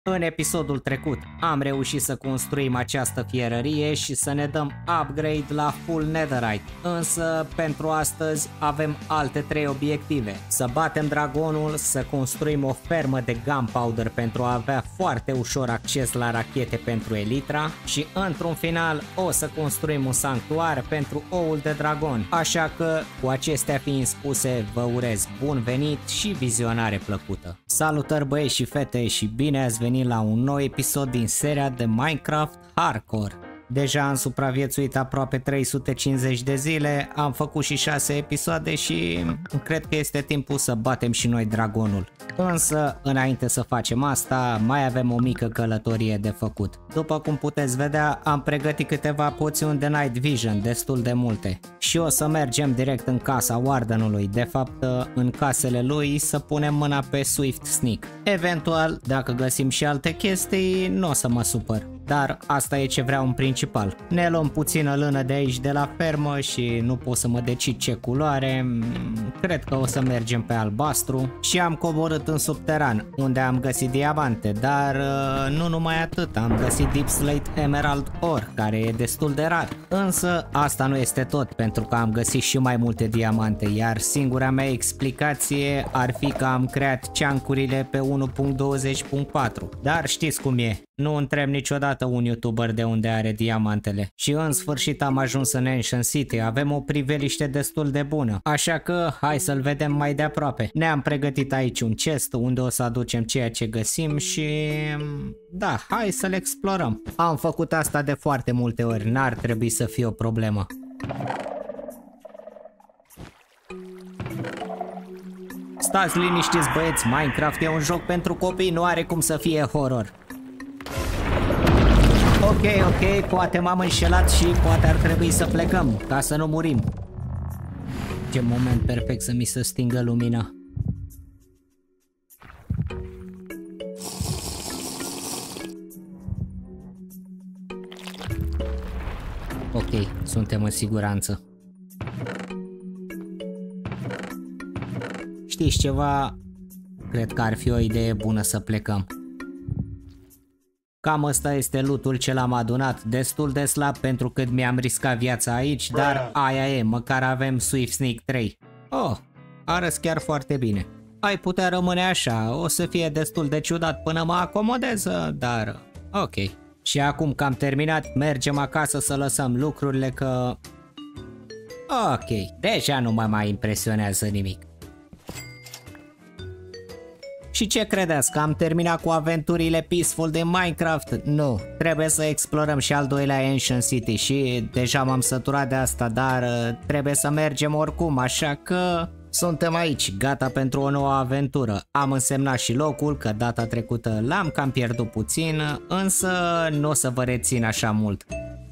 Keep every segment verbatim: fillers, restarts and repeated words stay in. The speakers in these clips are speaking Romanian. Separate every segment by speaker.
Speaker 1: În episodul trecut am reușit să construim această fierărie și să ne dăm upgrade la full netherite, însă pentru astăzi avem alte trei obiective: să batem dragonul, să construim o fermă de gunpowder pentru a avea foarte ușor acces la rachete pentru Elytra și într-un final o să construim un sanctuar pentru oul de dragon. Așa că, cu acestea fiind spuse, vă urez bun venit și vizionare plăcută. Salutări băieți și fete și bine ați venit la un nou episod din seria de Minecraft Hardcore. Deja am supraviețuit aproape trei sute cincizeci de zile, am făcut și șase episoade și cred că este timpul să batem și noi dragonul. Însă, înainte să facem asta, mai avem o mică călătorie de făcut. După cum puteți vedea, am pregătit câteva poțiuni de Night Vision, destul de multe. Și o să mergem direct în casa Wardenului, de fapt în casele lui, să punem mâna pe Swift Sneak. Eventual, dacă găsim și alte chestii, nu o să mă supăr. Dar asta e ce vreau în principal. Ne luăm puțină lână de aici de la fermă și nu pot să mă decid ce culoare. Cred că o să mergem pe albastru. Și am coborât în subteran, unde am găsit diamante, dar nu numai atât, am găsit Deep Slate Emerald Ore, care e destul de rar. Însă asta nu este tot, pentru că am găsit și mai multe diamante, iar singura mea explicație ar fi că am creat chunk-urile pe unu punct douăzeci punct patru. Dar știți cum e. Nu întreb niciodată un youtuber de unde are diamantele. Și în sfârșit am ajuns în Ancient City, avem o priveliște destul de bună. Așa că hai să-l vedem mai de aproape. Ne-am pregătit aici un chest unde o să aducem ceea ce găsim și... da, hai să-l explorăm. Am făcut asta de foarte multe ori, n-ar trebui să fie o problemă. Stați liniștiți băieți, Minecraft e un joc pentru copii, nu are cum să fie horror. Ok, ok, poate m-am înșelat și poate ar trebui să plecăm, ca să nu murim. Ce moment perfect să mi se stingă lumina. Ok, suntem în siguranță. Știți ceva? Cred că ar fi o idee bună să plecăm. Cam ăsta este lootul ce l-am adunat, destul de slab pentru cât mi-am riscat viața aici, dar aia e, măcar avem Swift Sneak trei. Oh, arăți chiar foarte bine. Ai putea rămâne așa, o să fie destul de ciudat până mă acomodez, dar ok. Și acum că am terminat, mergem acasă să lăsăm lucrurile că... ok, deja nu mă mai impresionează nimic. Și ce credeți, că am terminat cu aventurile peaceful de Minecraft? Nu, trebuie să explorăm și al doilea Ancient City și deja m-am săturat de asta, dar trebuie să mergem oricum, așa că suntem aici, gata pentru o nouă aventură. Am însemnat și locul, că data trecută l-am cam pierdut puțin, însă nu o să vă rețin așa mult.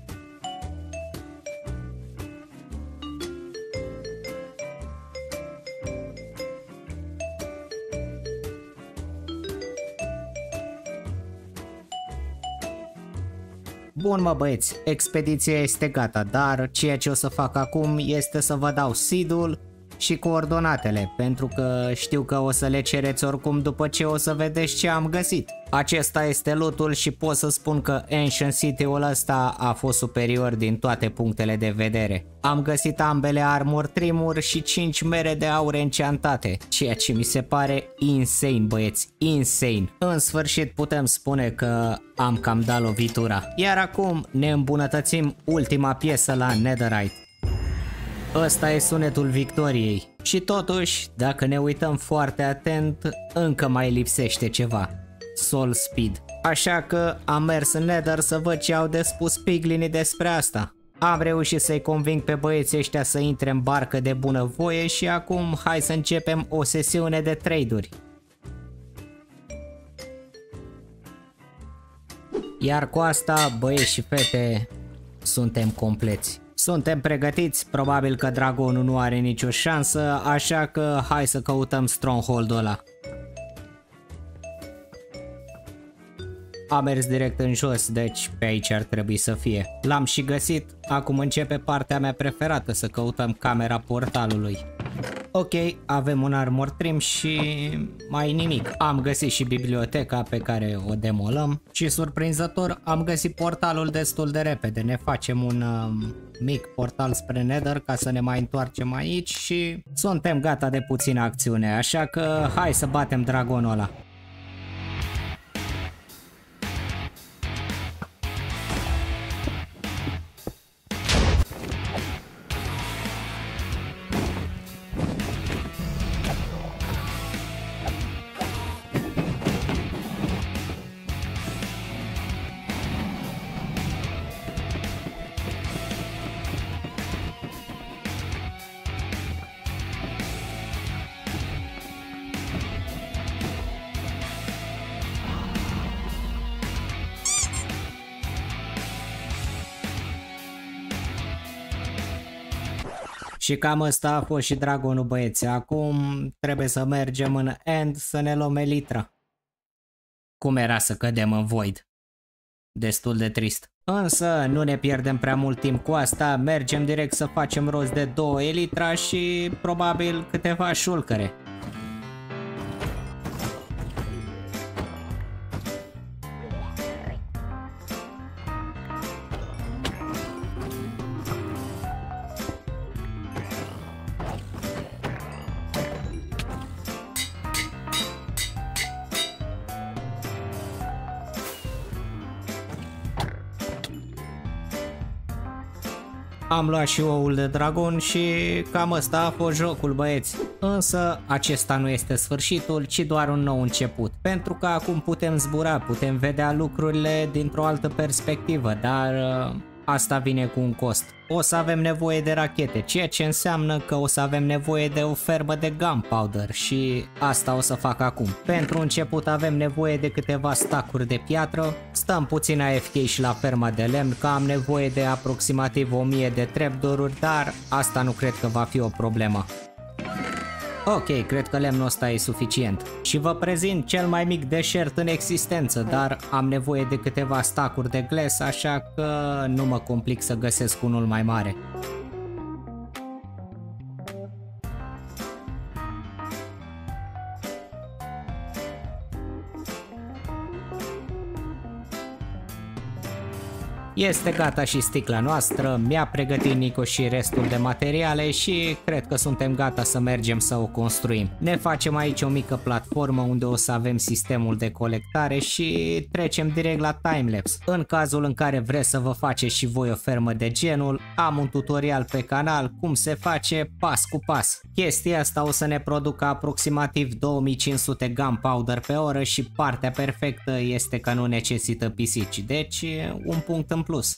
Speaker 1: Bun mă băieți, expediția este gata, dar ceea ce o să fac acum este să vă dau seed-ul și coordonatele, pentru că știu că o să le cereți oricum după ce o să vedeți ce am găsit. Acesta este lootul și pot să spun că Ancient City-ul ăsta a fost superior din toate punctele de vedere. Am găsit ambele armor trimuri și cinci mere de aur enchantate, ceea ce mi se pare insane băieți, insane. În sfârșit putem spune că am cam dat lovitura. Iar acum ne îmbunătățim ultima piesă la Netherite. Ăsta e sunetul victoriei. Și totuși, dacă ne uităm foarte atent, încă mai lipsește ceva. Soul Speed. Așa că am mers în Nether să văd ce au de spus piglinii despre asta. Am reușit să-i conving pe băieții ăștia să intre în barcă de bunăvoie și acum hai să începem o sesiune de trade-uri. Iar cu asta, băieți și fete, suntem compleți. Suntem pregătiți, probabil că dragonul nu are nicio șansă, așa că hai să căutăm stronghold-ul ăla. Am mers direct în jos, deci pe aici ar trebui să fie. L-am și găsit, acum începe partea mea preferată, să căutăm camera portalului. Ok, avem un armor trim și mai nimic. Am găsit și biblioteca pe care o demolăm și surprinzător am găsit portalul destul de repede. Ne facem un um, mic portal spre Nether ca să ne mai întoarcem aici și suntem gata de puțină acțiune, așa că hai să batem dragonul ăla. Și cam ăsta a fost și dragonul, băieți. Acum trebuie să mergem în End să ne luăm elitra. Cum era să cădem în Void? Destul de trist. Însă nu ne pierdem prea mult timp cu asta, mergem direct să facem rost de două elitra și probabil câteva șulcăre. Am luat și oul de dragon și cam ăsta a fost jocul, băieți. Însă acesta nu este sfârșitul, ci doar un nou început. Pentru că acum putem zbura, putem vedea lucrurile dintr-o altă perspectivă, dar uh, asta vine cu un cost. O să avem nevoie de rachete, ceea ce înseamnă că o să avem nevoie de o fermă de gunpowder și asta o să fac acum. Pentru început avem nevoie de câteva stacuri de piatră, stăm puțin A F K și la ferma de lemn că am nevoie de aproximativ o mie de trapdoor-uri, dar asta nu cred că va fi o problemă. Ok, cred că lemnul ăsta e suficient. Și vă prezint cel mai mic deșert în existență, dar am nevoie de câteva stacuri de glass, așa că nu mă complic să găsesc unul mai mare. Este gata și sticla noastră, mi-a pregătit Nico și restul de materiale și cred că suntem gata să mergem să o construim. Ne facem aici o mică platformă unde o să avem sistemul de colectare și trecem direct la timelapse. În cazul în care vreți să vă faceți și voi o fermă de genul, am un tutorial pe canal cum se face pas cu pas. Chestia asta o să ne producă aproximativ două mii cinci sute gunpowder pe oră și partea perfectă este că nu necesită pisici, deci un punct în plus.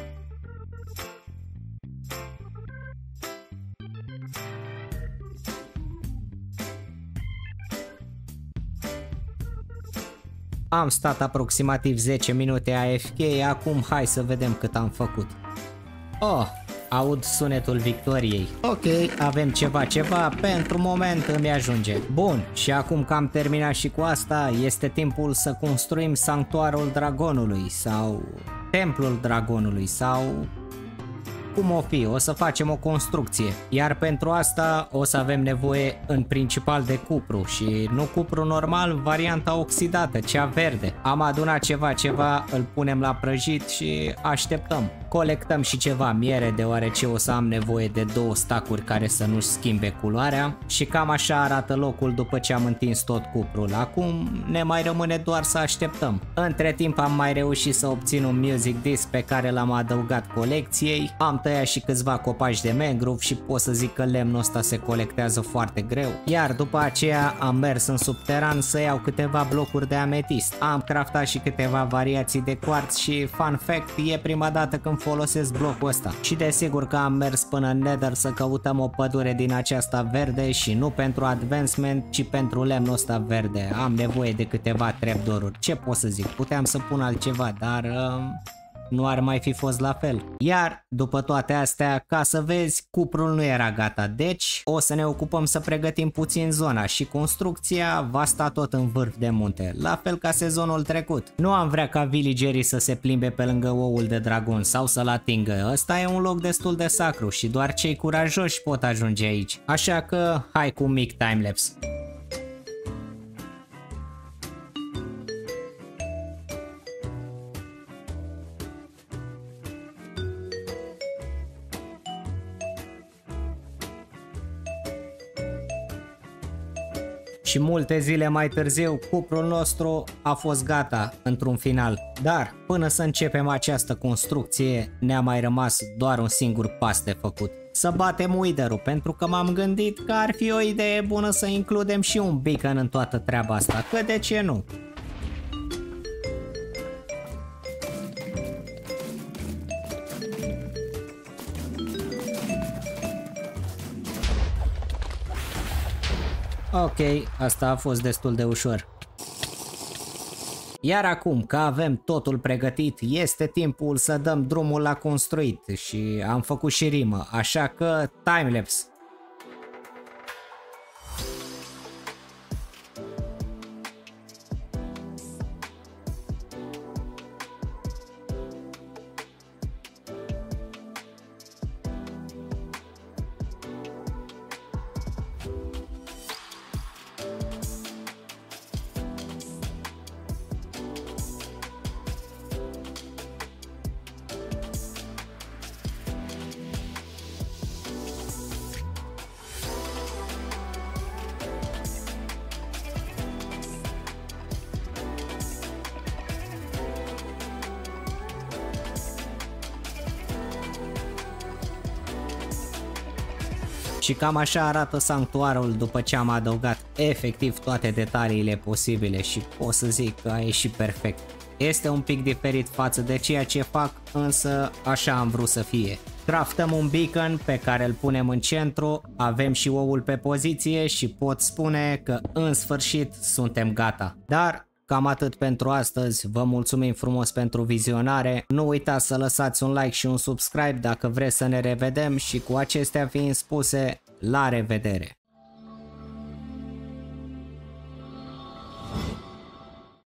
Speaker 1: Am stat aproximativ zece minute A F K, acum hai să vedem cât am făcut. Oh, aud sunetul victoriei. Ok, avem ceva ceva, pentru moment îmi ajunge. Bun, și acum că am terminat și cu asta, este timpul să construim sanctuarul dragonului sau templul dragonului sau cum o fi, o să facem o construcție. Iar pentru asta o să avem nevoie în principal de cupru și nu cupru normal, varianta oxidată, cea verde. Am adunat ceva ceva, îl punem la prăjit și așteptăm. Colectăm și ceva miere deoarece o să am nevoie de două stacuri care să nu-și schimbe culoarea și cam așa arată locul după ce am întins tot cuprul. Acum ne mai rămâne doar să așteptăm. Între timp am mai reușit să obțin un music disc pe care l-am adăugat colecției. Am tăiat și câțiva copaci de mangrove și pot să zic că lemnul ăsta se colectează foarte greu. Iar după aceea am mers în subteran să iau câteva blocuri de ametist. Am craftat și câteva variații de quartz și fun fact, e prima dată când folosesc blocul ăsta. Și desigur că am mers până în Nether să căutăm o pădure din aceasta verde și nu pentru advancement, ci pentru lemnul ăsta verde. Am nevoie de câteva trapdoor-uri. Ce pot să zic? Puteam să pun altceva, dar uh, nu ar mai fi fost la fel. Iar, după toate astea, ca să vezi, cuprul nu era gata, deci o să ne ocupăm să pregătim puțin zona și construcția va sta tot în vârf de munte, la fel ca sezonul trecut. Nu am vrea ca villagerii să se plimbe pe lângă oul de dragon sau să-l atingă, ăsta e un loc destul de sacru și doar cei curajoși pot ajunge aici, așa că hai cu un mic timelapse. Și multe zile mai târziu, cuprul nostru a fost gata într-un final. Dar, până să începem această construcție, ne-a mai rămas doar un singur pas de făcut. Să batem Wither-ul, pentru că m-am gândit că ar fi o idee bună să includem și un beacon în toată treaba asta, că de ce nu? Ok, asta a fost destul de ușor. Iar acum că avem totul pregătit, este timpul să dăm drumul la construit și am făcut și rimă, așa că timelapse. Și cam așa arată sanctuarul după ce am adăugat efectiv toate detaliile posibile și pot să zic că a ieșit perfect. Este un pic diferit față de ceea ce fac, însă așa am vrut să fie. Craftăm un beacon pe care îl punem în centru, avem și oul pe poziție și pot spune că în sfârșit suntem gata. Dar cam atât pentru astăzi, vă mulțumim frumos pentru vizionare, nu uitați să lăsați un like și un subscribe dacă vreți să ne revedem și cu acestea fiind spuse, la revedere!